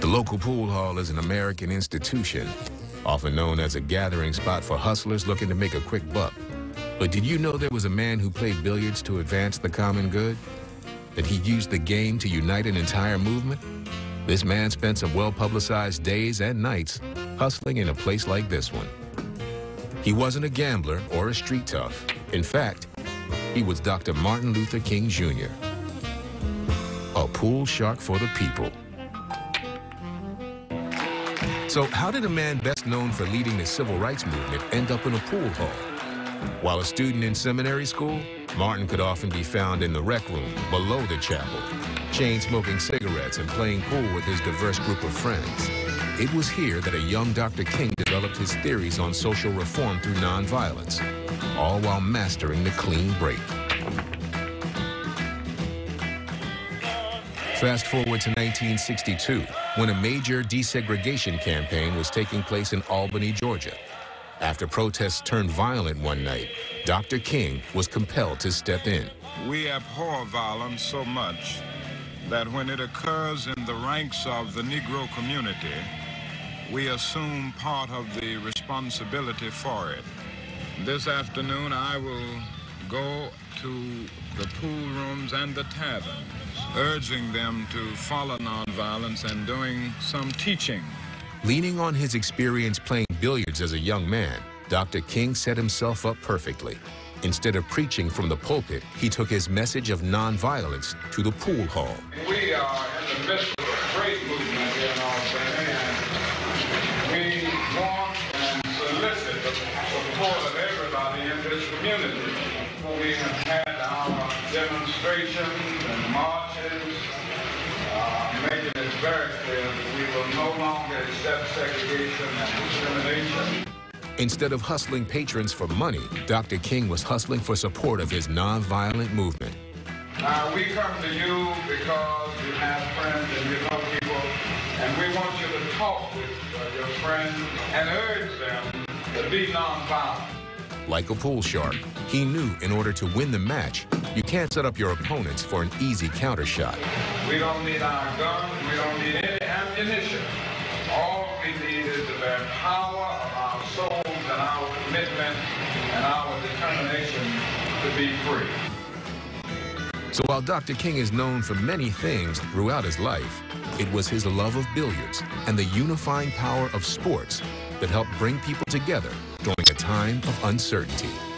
The local pool hall is an American institution, often known as a gathering spot for hustlers looking to make a quick buck. But did you know there was a man who played billiards to advance the common good? That he used the game to unite an entire movement? This man spent some well-publicized days and nights hustling in a place like this one. He wasn't a gambler or a street tough. In fact, he was Dr. Martin Luther King Jr., a pool shark for the people. So how did a man best known for leading the civil rights movement end up in a pool hall? While a student in seminary school, Martin could often be found in the rec room below the chapel, chain-smoking cigarettes and playing pool with his diverse group of friends. It was here that a young Dr. King developed his theories on social reform through nonviolence, all while mastering the clean break. Fast forward to 1962, when a major desegregation campaign was taking place in Albany, Georgia. After protests turned violent one night, Dr. King was compelled to step in. We abhor violence so much that when it occurs in the ranks of the Negro community, we assume part of the responsibility for it. This afternoon, I will go to the pool rooms and the taverns, urging them to follow nonviolence and doing some teaching. Leaning on his experience playing billiards as a young man, Dr. King set himself up perfectly. Instead of preaching from the pulpit, he took his message of nonviolence to the pool hall. We are in the midst of a great movement here in Albany, and we want and solicit the support of everybody in this community. We have had our demonstrations and marches, making it very clear that we will no longer accept segregation and discrimination. Instead of hustling patrons for money, Dr. King was hustling for support of his nonviolent movement. We come to you because you have friends and you know people, and we want you to talk with your friends and urge them to be nonviolent. Like a pool shark, he knew in order to win the match, you can't set up your opponents for an easy counter shot. We don't need our guns, we don't need any ammunition. All we need is the very power of our souls and our commitment and our determination to be free. So while Dr. King is known for many things throughout his life, it was his love of billiards and the unifying power of sports that helped bring people together during a time of uncertainty.